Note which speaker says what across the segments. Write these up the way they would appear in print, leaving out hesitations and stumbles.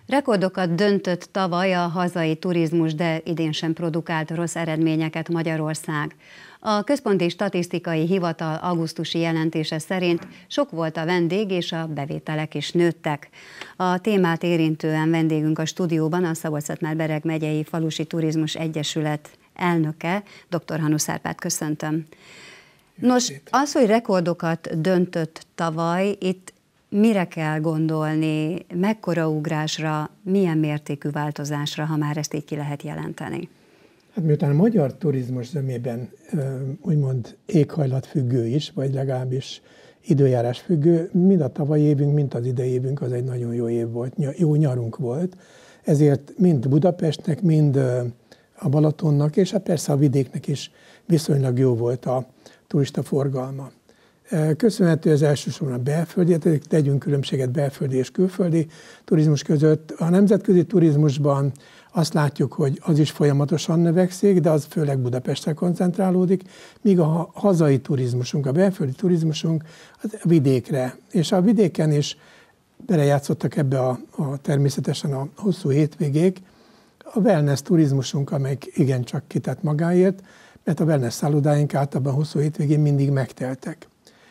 Speaker 1: Rekordokat döntött tavaly a hazai turizmus, de idén sem produkált rossz eredményeket Magyarország. A Központi Statisztikai Hivatal augusztusi jelentése szerint sok volt a vendég, és a bevételek is nőttek. A témát érintően vendégünk a stúdióban a Szabolcs-Szatmár-Bereg megyei Falusi Turizmus Egyesület elnöke, dr. Hanusz Árpád, köszöntöm. Nos, az, hogy rekordokat döntött tavaly, itt mire kell gondolni, mekkora ugrásra, milyen mértékű változásra, ha már ezt így ki lehet jelenteni?
Speaker 2: Hát miután a magyar turizmus zömében úgymond éghajlatfüggő is, vagy legalábbis időjárás függő, mind a tavalyi évünk, mind az idei évünk az egy nagyon jó év volt, jó nyarunk volt. Ezért mind Budapestnek, mind a Balatonnak, és hát persze a vidéknek is viszonylag jó volt a turista forgalma. Köszönhető ez elsősorban a belföldi, tegyünk különbséget belföldi és külföldi turizmus között. A nemzetközi turizmusban azt látjuk, hogy az is folyamatosan növekszik, de az főleg Budapestre koncentrálódik, míg a hazai turizmusunk, a belföldi turizmusunk az vidékre. És a vidéken is belejátszottak ebbe természetesen a hosszú hétvégék. A wellness turizmusunk, amelyik igencsak kitett magáért, mert a wellness szállodáink általában hosszú hétvégén mindig megteltek.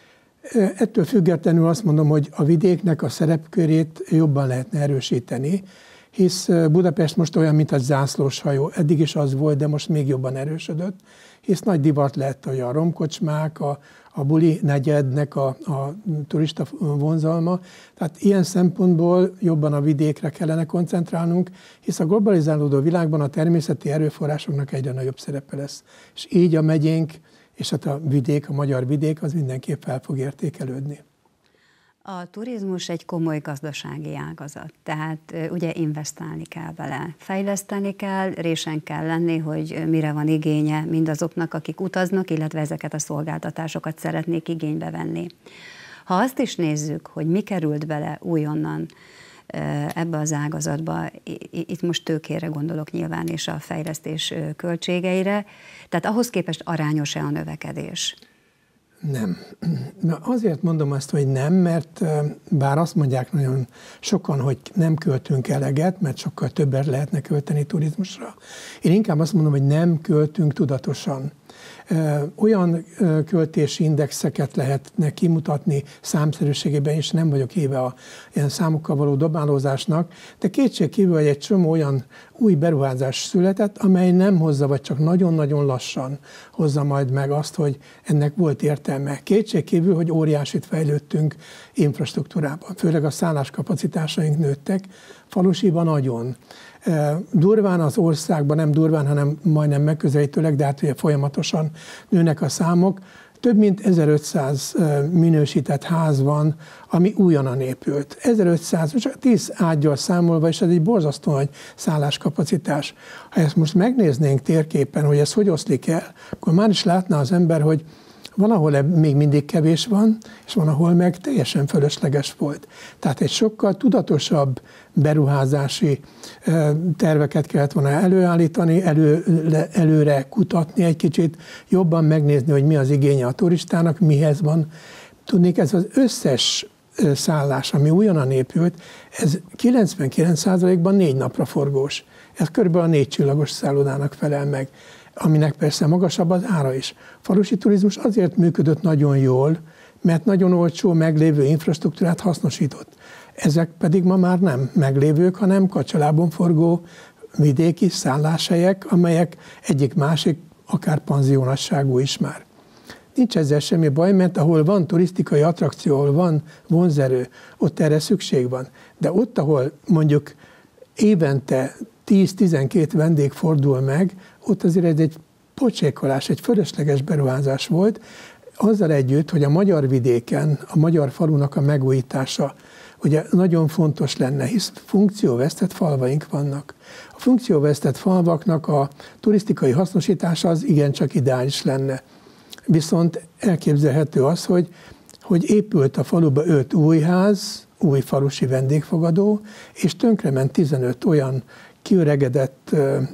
Speaker 2: Ettől függetlenül azt mondom, hogy a vidéknek a szerepkörét jobban lehetne erősíteni, hisz Budapest most olyan, mint egy zászlós hajó. Eddig is az volt, de most még jobban erősödött, hisz nagy divat lett, hogy a romkocsmák, a buli negyednek a turista vonzalma. Tehát ilyen szempontból jobban a vidékre kellene koncentrálnunk, hisz a globalizálódó világban a természeti erőforrásoknak egyre nagyobb szerepe lesz. És így a megyénk, és hát a vidék, a magyar vidék, az mindenképp fel fog értékelődni.
Speaker 1: A turizmus egy komoly gazdasági ágazat, tehát ugye investálni kell vele, fejleszteni kell, résen kell lenni, hogy mire van igénye mindazoknak, akik utaznak, illetve ezeket a szolgáltatásokat szeretnék igénybe venni. Ha azt is nézzük, hogy mi került bele újonnan ebbe az ágazatba, itt most tőkére gondolok nyilván, és a fejlesztés költségeire, tehát ahhoz képest arányos-e a növekedés?
Speaker 2: Nem. Azért mondom azt, hogy nem, mert bár azt mondják nagyon sokan, hogy nem költünk eleget, mert sokkal többet lehetne költeni turizmusra. Én inkább azt mondom, hogy nem költünk tudatosan. Olyan költési indexeket lehetne kimutatni számszerűségében, és nem vagyok híve a ilyen számokkal való dobálózásnak, de kétségkívül, hogy egy csomó olyan új beruházás született, amely nem hozza, vagy csak nagyon-nagyon lassan hozza majd meg azt, hogy ennek volt értelme. Kétségkívül, hogy óriásit fejlődtünk infrastruktúrában, főleg a szálláskapacitásaink nőttek, falusiban nagyon. Durván az országban, nem durván, hanem majdnem megközelítőleg, de hát ugye folyamatosan nőnek a számok. Több mint 1500 minősített ház van, ami újonnan épült. 1500, csak 10 ággyal számolva, és ez egy borzasztó nagy szálláskapacitás. Ha ezt most megnéznénk térképen, hogy ez hogy oszlik el, akkor már is látná az ember, hogy van, ahol még mindig kevés van, és van, ahol meg teljesen fölösleges volt. Tehát egy sokkal tudatosabb beruházási terveket kellett volna előállítani, előre kutatni egy kicsit, jobban megnézni, hogy mi az igénye a turistának, mihez van. Tudnék, ez az összes szállás, ami újonnan épült, ez 99%-ban 4 napra forgós. Ez körülbelül a 4 csillagos szállodának felel meg, aminek persze magasabb az ára is. A falusi turizmus azért működött nagyon jól, mert nagyon olcsó meglévő infrastruktúrát hasznosított. Ezek pedig ma már nem meglévők, hanem kacsalábon forgó vidéki szálláshelyek, amelyek egyik-másik akár panziónasságú is már. Nincs ezzel semmi baj, mert ahol van turisztikai attrakció, ahol van vonzerő, ott erre szükség van. De ott, ahol mondjuk évente 10-12 vendég fordul meg, ott azért ez egy pocsékolás, egy fölösleges beruházás volt, azzal együtt, hogy a magyar vidéken, a magyar falunak a megújítása ugye nagyon fontos lenne, hisz funkcióvesztett falvaink vannak. A funkcióvesztett falvaknak a turisztikai hasznosítása az igencsak ideális lenne. Viszont elképzelhető az, hogy épült a faluba 5 új ház, új falusi vendégfogadó, és tönkrement 15 olyan kiöregedett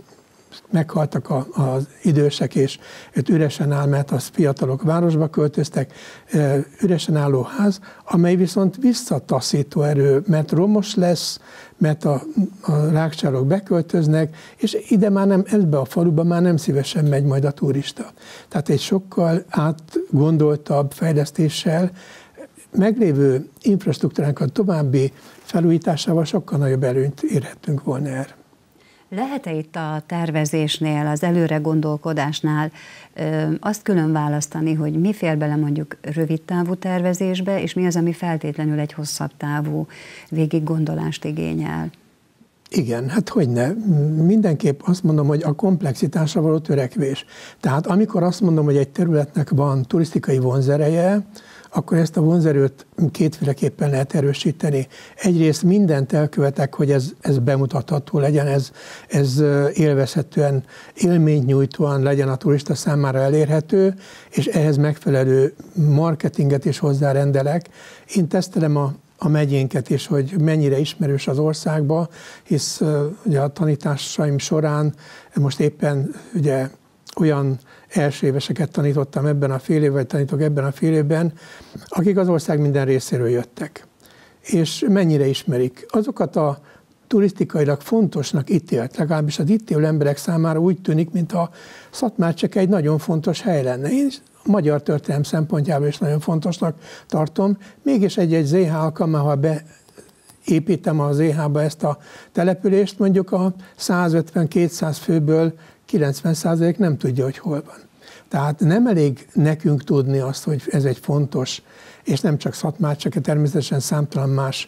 Speaker 2: meghaltak az idősek, és őt üresen áll, mert az fiatalok városba költöztek, üresen álló ház, amely viszont visszataszító erő, mert romos lesz, mert a rákcsálók beköltöznek, és ide már nem, ebbe a faluba már nem szívesen megy majd a turista. Tehát egy sokkal átgondoltabb fejlesztéssel, meglévő infrastruktúránkat további felújításával sokkal nagyobb előnyt érhettünk volna erre.
Speaker 1: Lehet-e itt a tervezésnél, az előre gondolkodásnál azt külön választani, hogy mi fér bele mondjuk rövid távú tervezésbe, és mi az, ami feltétlenül egy hosszabb távú végiggondolást igényel?
Speaker 2: Igen, hát hogyne. Mindenképp azt mondom, hogy a komplexitásra való törekvés. Tehát amikor azt mondom, hogy egy területnek van turisztikai vonzereje, akkor ezt a vonzerőt kétféleképpen lehet erősíteni. Egyrészt mindent elkövetek, hogy ez bemutatható legyen, ez élvezhetően, élménynyújtóan legyen a turista számára elérhető, és ehhez megfelelő marketinget is hozzárendelek. Én tesztelem a megyénket is, hogy mennyire ismerős az országba, hisz ugye a tanításaim során most éppen ugye olyan első éveseket tanítottam ebben a fél évben, vagy tanítok ebben a fél évben, akik az ország minden részéről jöttek. És mennyire ismerik. Azokat a turisztikailag fontosnak ítélt, legalábbis az itt élő emberek számára úgy tűnik, mintha Szatmárcsek egy nagyon fontos hely lenne. Én a magyar történelem szempontjából is nagyon fontosnak tartom. Mégis egy ZH alkalmával beépítem a ZH-ba ezt a települést, mondjuk a 150-200 főből 90% nem tudja, hogy hol van. Tehát nem elég nekünk tudni azt, hogy ez egy fontos, és nem csak Szatmárcsek, természetesen számtalan más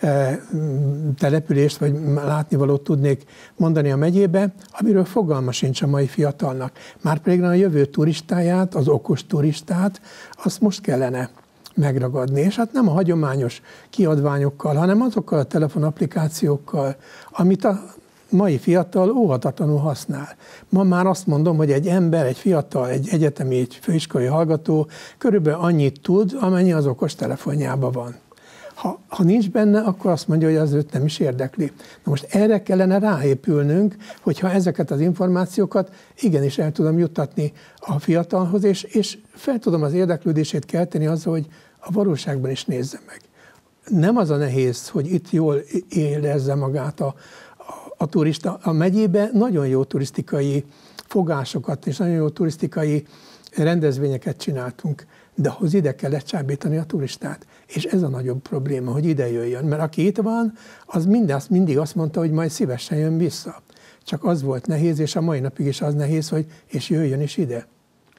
Speaker 2: települést vagy látnivalót tudnék mondani a megyébe, amiről fogalma sincs a mai fiatalnak. Márpedig a jövő turistáját, az okos turistát, azt most kellene megragadni. És hát nem a hagyományos kiadványokkal, hanem azokkal a telefonapplikációkkal, amit a mai fiatal óhatatlanul használ. Ma már azt mondom, hogy egy ember, egy fiatal, egy egyetemi, egy főiskolai hallgató körülbelül annyit tud, amennyi az okos telefonjában van. Ha nincs benne, akkor azt mondja, hogy az őt nem is érdekli. Na most erre kellene ráépülnünk, hogyha ezeket az információkat igenis el tudom juttatni a fiatalhoz, és fel tudom az érdeklődését kelteni azzal, hogy a valóságban is nézze meg. Nem az a nehéz, hogy itt jól érezze magát a turista. A megyében nagyon jó turisztikai fogásokat és nagyon jó turisztikai rendezvényeket csináltunk, de ahhoz ide kell lecsábítani a turistát. És ez a nagyobb probléma, hogy ide jöjjön. Mert aki itt van, az mindig azt mondta, hogy majd szívesen jön vissza. Csak az volt nehéz, és a mai napig is az nehéz, hogy és jöjjön is ide.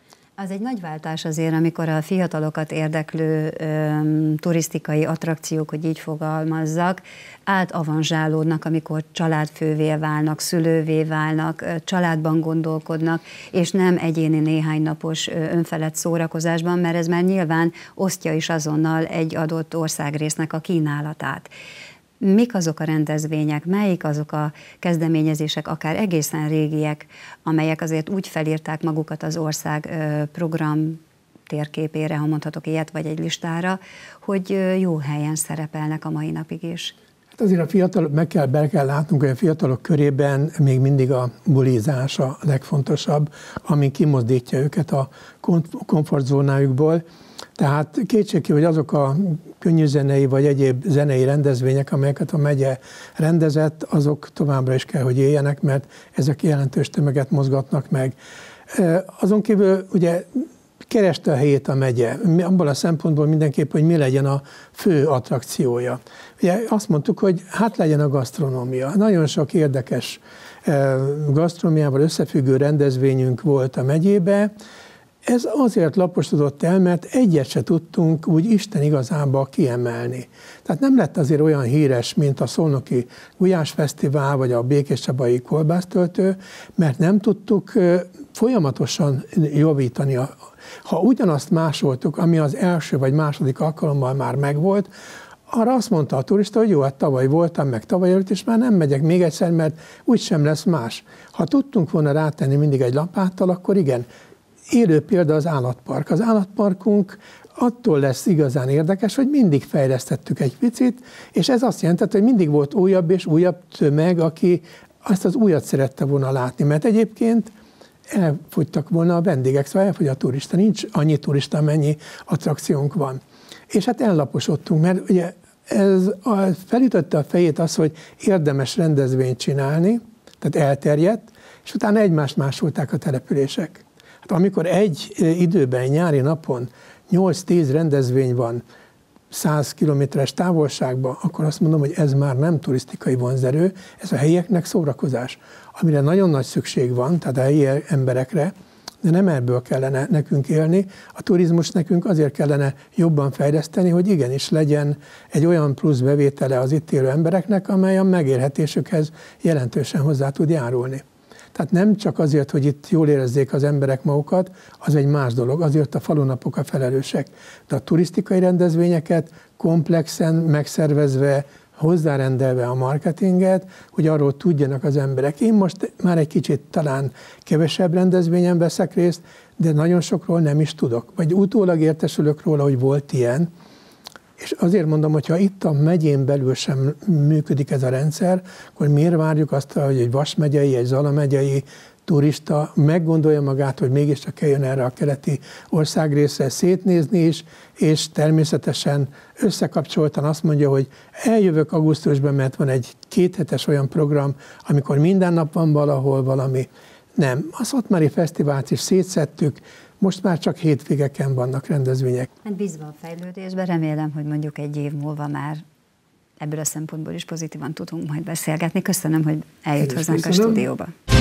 Speaker 1: Az egy nagy váltás azért, amikor a fiatalokat érdeklő turisztikai attrakciók, hogy így fogalmazzak, átavanzsálódnak, amikor családfővé válnak, szülővé válnak, családban gondolkodnak, és nem egyéni néhány napos önfelett szórakozásban, mert ez már nyilván osztja is azonnal egy adott országrésznek a kínálatát. Mik azok a rendezvények, melyik azok a kezdeményezések, akár egészen régiek, amelyek azért úgy felírták magukat az ország program térképére, ha mondhatok ilyet, vagy egy listára, hogy jó helyen szerepelnek a mai napig is?
Speaker 2: Hát azért a fiatalok, be kell látnunk, hogy a fiatalok körében még mindig a bulizás a legfontosabb, ami kimozdítja őket a komfortzónájukból. Tehát kétségkívül, hogy azok a könnyűzenei vagy egyéb zenei rendezvények, amelyeket a megye rendezett, azok továbbra is kell, hogy éljenek, mert ezek jelentős tömeget mozgatnak meg. Azon kívül ugye kereste a helyét a megye, abban a szempontból mindenképp, hogy mi legyen a fő attrakciója. Ugye azt mondtuk, hogy hát legyen a gasztronómia. Nagyon sok érdekes gasztronómiával összefüggő rendezvényünk volt a megyébe. Ez azért laposodott el, mert egyet se tudtunk úgy Isten igazába kiemelni. Tehát nem lett azért olyan híres, mint a Szolnoki Gulyásfesztivál, vagy a Békéscsabai Kolbásztöltő, mert nem tudtuk folyamatosan javítani. Ha ugyanazt másoltuk, ami az első vagy második alkalommal már megvolt, arra azt mondta a turista, hogy jó, hát tavaly voltam, meg tavaly előtt, és már nem megyek még egyszer, mert úgysem lesz más. Ha tudtunk volna rátenni mindig egy lapáttal, akkor igen. Élő példa az állatpark. Az állatparkunk attól lesz igazán érdekes, hogy mindig fejlesztettük egy picit, és ez azt jelentett, hogy mindig volt újabb és újabb tömeg, azt az újat szerette volna látni, mert egyébként elfogytak volna a vendégek, szóval elfogy a turista, nincs annyi turista, amennyi attrakciónk van. És hát ellaposodtunk, mert ugye felütötte a fejét az, hogy érdemes rendezvényt csinálni, tehát elterjedt, és utána egymást másolták a települések. Hát amikor egy időben, nyári napon 8-10 rendezvény van 100 kilométeres távolságban, akkor azt mondom, hogy ez már nem turisztikai vonzerő, ez a helyieknek szórakozás, amire nagyon nagy szükség van, tehát a helyi emberekre, de nem ebből kellene nekünk élni. A turizmus nekünk azért kellene jobban fejleszteni, hogy igenis legyen egy olyan plusz bevétele az itt élő embereknek, amely a megélhetésükhez jelentősen hozzá tud járulni. Tehát nem csak azért, hogy itt jól érezzék az emberek magukat, az egy más dolog, azért a falunapok a felelősek. De a turisztikai rendezvényeket komplexen megszervezve, hozzárendelve a marketinget, hogy arról tudjanak az emberek. Én most már egy kicsit talán kevesebb rendezvényen veszek részt, de nagyon sokról nem is tudok. Vagy utólag értesülök róla, hogy volt ilyen, és azért mondom, hogy ha itt a megyén belül sem működik ez a rendszer, akkor miért várjuk azt, hogy egy Vas megyei, egy Zala megyei turista meggondolja magát, hogy mégiscsak eljön erre a keleti országrészre szétnézni is, és természetesen összekapcsoltan azt mondja, hogy eljövök augusztusban, mert van egy 2 hetes olyan program, amikor minden nap van valahol valami. Nem, a Szatmári Fesztivált is szétszedtük, most már csak hétvégeken vannak rendezvények.
Speaker 1: Hát bízva a fejlődésben, remélem, hogy mondjuk egy év múlva már ebből a szempontból is pozitívan tudunk majd beszélgetni. Köszönöm, hogy eljött hozzánk a stúdióba.